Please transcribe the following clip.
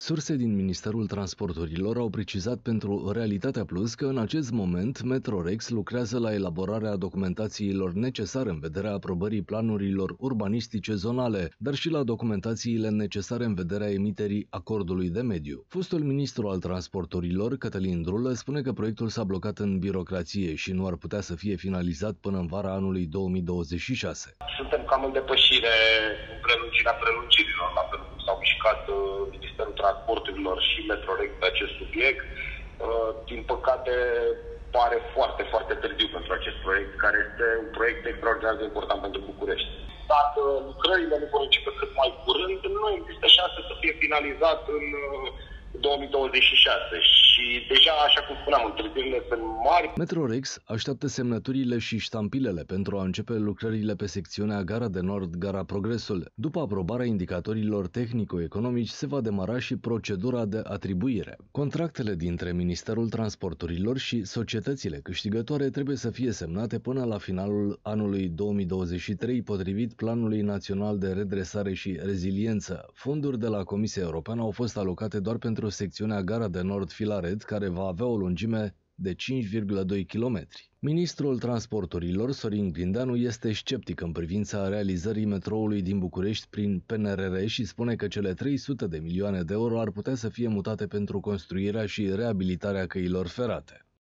Surse din Ministerul Transporturilor au precizat pentru Realitatea Plus că în acest moment Metrorex lucrează la elaborarea documentațiilor necesare în vederea aprobării planurilor urbanistice zonale, dar și la documentațiile necesare în vederea emiterii acordului de mediu. Fostul ministru al transporturilor, Cătălin Drulă, spune că proiectul s-a blocat în birocrație și nu ar putea să fie finalizat până în vara anului 2026. Suntem cam în depășire în prelungirea prelungirilor, la fel cum s-au mișcat Ministerul Transporturilor și Metrorex pe acest subiect. Din păcate, pare foarte, foarte târziu pentru acest proiect, care este un proiect extraordinar de important pentru București. Dacă lucrările nu vor începe cât mai curând, nu există șanse să fie finalizat în 2026 și deja, așa cum spuneam, întârzierile sunt mari. Metrorex așteaptă semnăturile și ștampilele pentru a începe lucrările pe secțiunea Gara de Nord, Gara Progresul. După aprobarea indicatorilor tehnico-economici, se va demara și procedura de atribuire. Contractele dintre Ministerul Transporturilor și societățile câștigătoare trebuie să fie semnate până la finalul anului 2023, potrivit Planului Național de Redresare și Reziliență. Fonduri de la Comisia Europeană au fost alocate doar pentru secțiunea Gara de Nord Filaret, care va avea o lungime de 5,2 km. Ministrul Transporturilor, Sorin Grindeanu, este sceptic în privința realizării metroului din București prin PNRR și spune că cele 300 de milioane de euro ar putea să fie mutate pentru construirea și reabilitarea căilor ferate.